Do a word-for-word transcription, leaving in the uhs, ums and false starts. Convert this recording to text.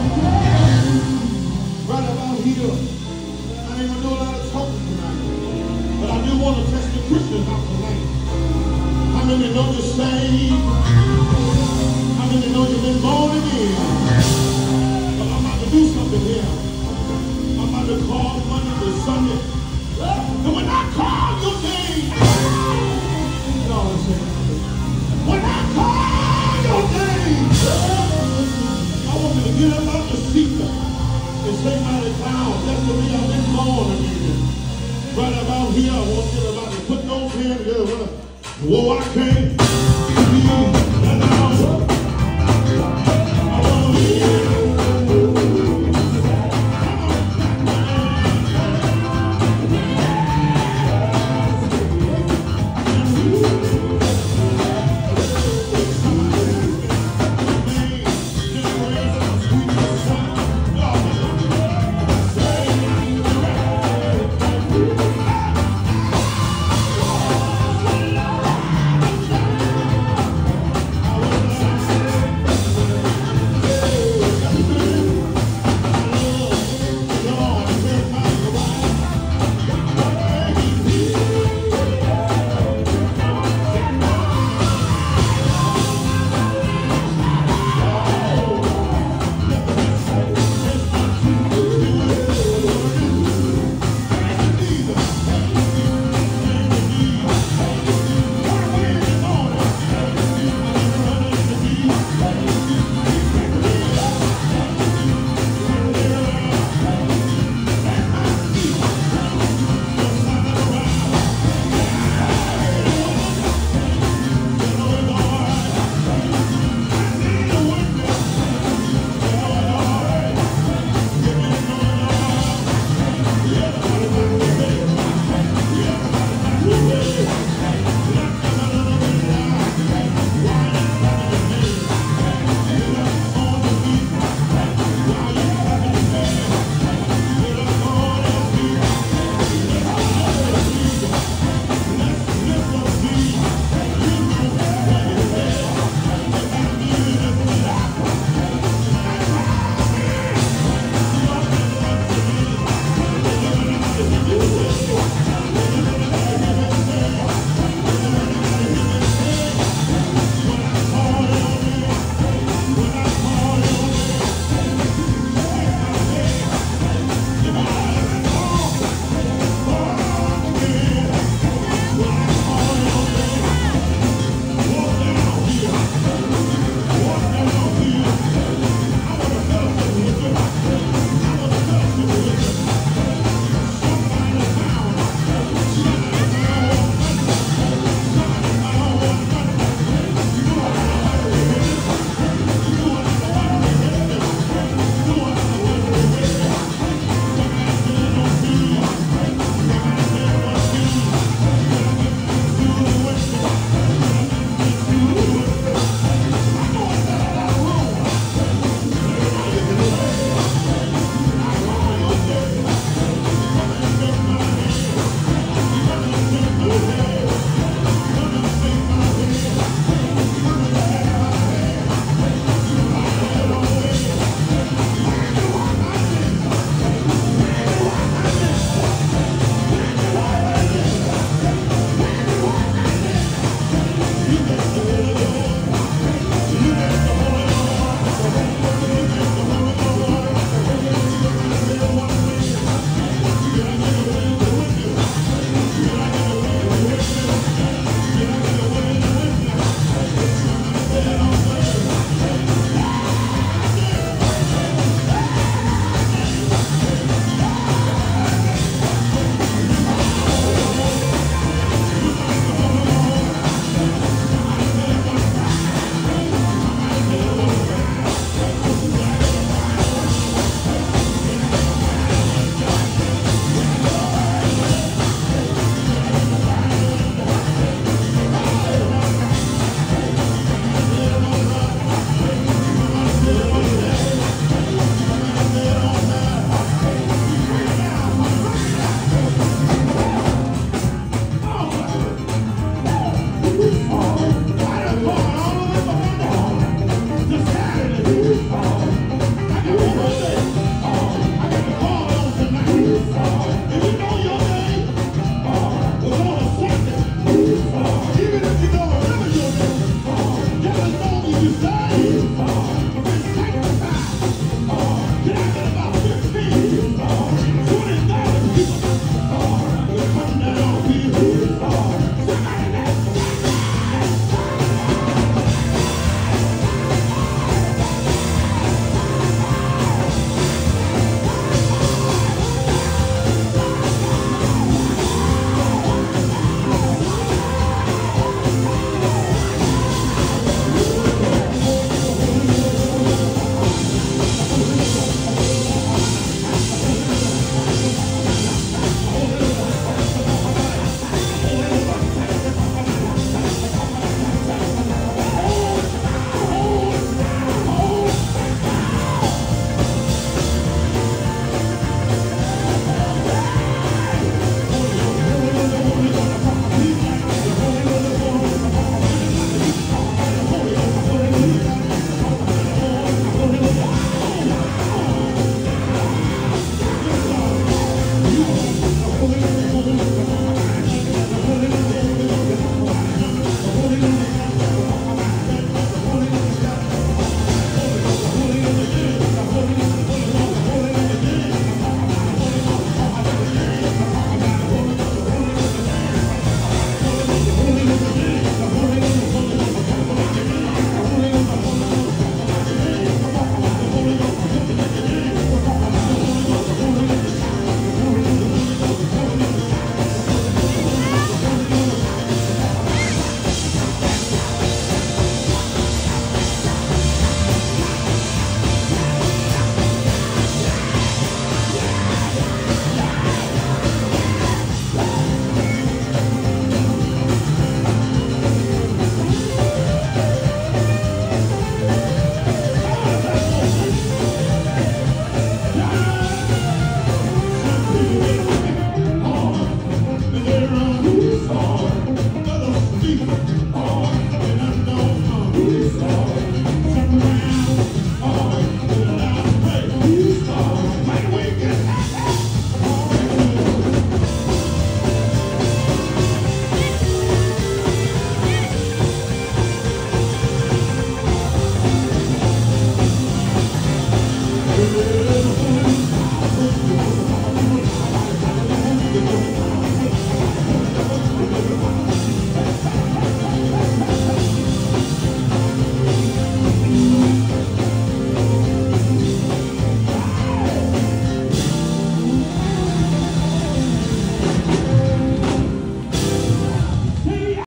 Right about here, I ain't gonna do a lot of talking tonight, but I do want to test the Christians out tonight. How many know you're saved? How many know you've been born again? But I'm about to do something here. I'm about to call Monday to Sunday. And when I call your name, y'all listen. When I call your name, I want you to get up out the seat and say mighty down. That's the way I've been born again. Right about here, I want everybody to put those hands together. Whoa, I can't be